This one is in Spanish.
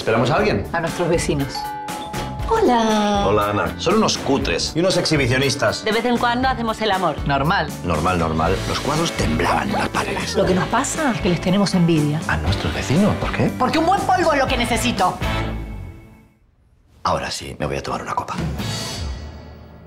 ¿Esperamos a alguien? A nuestros vecinos. Hola. Hola, Ana. Son unos cutres y unos exhibicionistas. De vez en cuando hacemos el amor. Normal. Normal, normal. Los cuadros temblaban en las paredes. Lo que nos pasa es que les tenemos envidia. A nuestros vecinos, ¿por qué? Porque un buen polvo es lo que necesito. Ahora sí, me voy a tomar una copa.